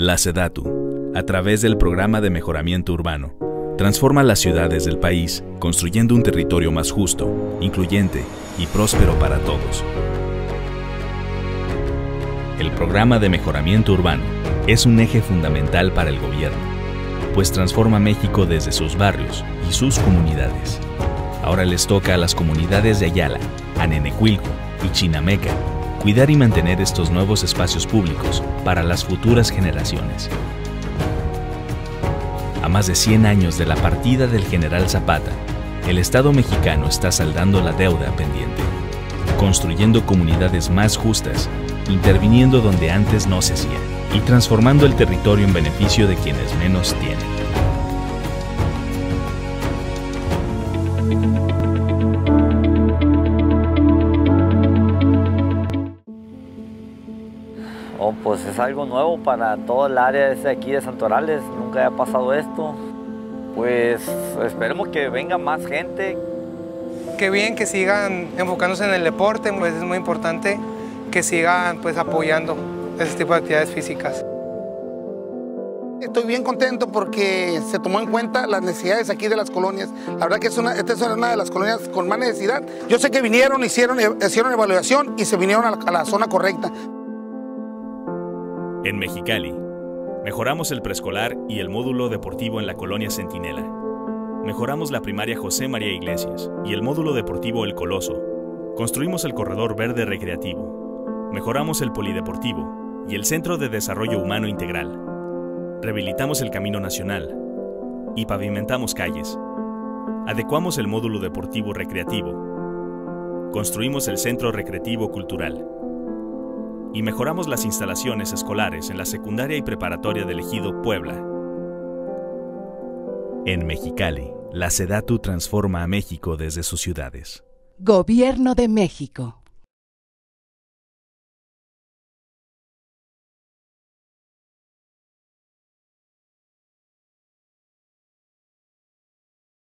La SEDATU, a través del Programa de Mejoramiento Urbano, transforma las ciudades del país, construyendo un territorio más justo, incluyente y próspero para todos. El Programa de Mejoramiento Urbano es un eje fundamental para el gobierno, pues transforma México desde sus barrios y sus comunidades. Ahora les toca a las comunidades de Ayala, Anenecuilco y Chinameca cuidar y mantener estos nuevos espacios públicos para las futuras generaciones. A más de 100 años de la partida del general Zapata, el Estado mexicano está saldando la deuda pendiente, construyendo comunidades más justas, interviniendo donde antes no se hacía y transformando el territorio en beneficio de quienes menos tienen. Pues es algo nuevo para todo el área de aquí de Santorales, nunca había pasado esto. Pues esperemos que venga más gente. Qué bien que sigan enfocándose en el deporte, pues es muy importante que sigan pues apoyando ese tipo de actividades físicas. Estoy bien contento porque se tomó en cuenta las necesidades aquí de las colonias. La verdad que esta es una de las colonias con más necesidad. Yo sé que vinieron, hicieron evaluación y se vinieron a la zona correcta. En Mexicali, mejoramos el preescolar y el módulo deportivo en la colonia Centinela. Mejoramos la primaria José María Iglesias y el módulo deportivo El Coloso. Construimos el corredor verde recreativo. Mejoramos el polideportivo y el Centro de Desarrollo Humano Integral. Rehabilitamos el Camino Nacional y pavimentamos calles. Adecuamos el módulo deportivo recreativo. Construimos el Centro Recreativo Cultural. Y mejoramos las instalaciones escolares en la secundaria y preparatoria del Ejido Puebla. En Mexicali, la SEDATU transforma a México desde sus ciudades. Gobierno de México.